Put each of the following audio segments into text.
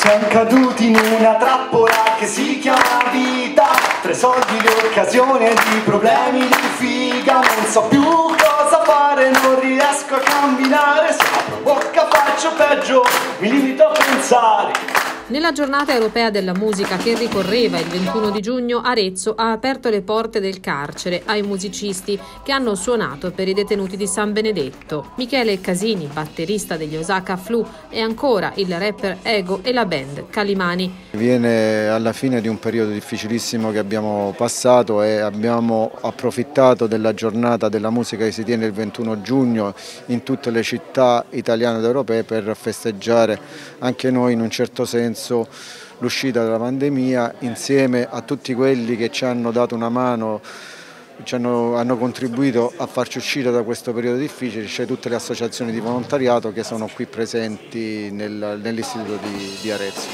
Siamo caduti in una trappola che si chiama vita, tra i soldi, le occasioni e i problemi di figa. Non so più cosa fare, non riesco a camminare, se apro bocca faccio peggio, mi limito a pensare. Nella giornata europea della musica che ricorreva il 21 di giugno, Arezzo ha aperto le porte del carcere ai musicisti che hanno suonato per i detenuti di San Benedetto. Michele Casini, batterista degli Osaka Flu, e ancora il rapper Ego e la band Calimani. Viene alla fine di un periodo difficilissimo che abbiamo passato e abbiamo approfittato della giornata della musica che si tiene il 21 giugno in tutte le città italiane ed europee per festeggiare anche noi in un certo senso l'uscita dalla pandemia, insieme a tutti quelli che ci hanno dato una mano, hanno contribuito a farci uscire da questo periodo difficile, cioè tutte le associazioni di volontariato che sono qui presenti nell'istituto di Arezzo.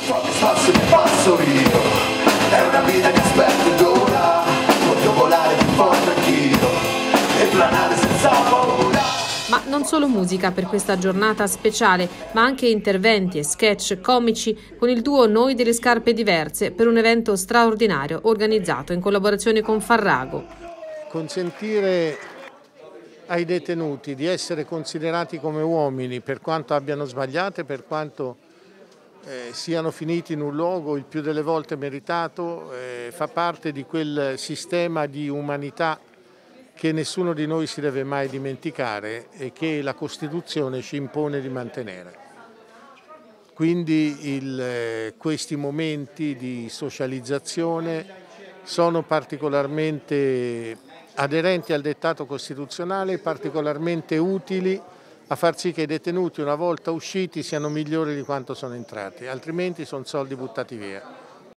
È una vita che aspetto ed ora, voglio volare più forte anch'io e planare senza paura. Ma non solo musica per questa giornata speciale, ma anche interventi e sketch comici con il duo Noi delle Scarpe Diverse per un evento straordinario organizzato in collaborazione con Farrago. Consentire ai detenuti di essere considerati come uomini per quanto abbiano sbagliato e per quanto siano finiti in un luogo il più delle volte meritato, fa parte di quel sistema di umanità che nessuno di noi si deve mai dimenticare e che la Costituzione ci impone di mantenere. Quindi questi momenti di socializzazione sono particolarmente aderenti al dettato costituzionale e particolarmente utili a far sì che i detenuti una volta usciti siano migliori di quanto sono entrati, altrimenti sono soldi buttati via.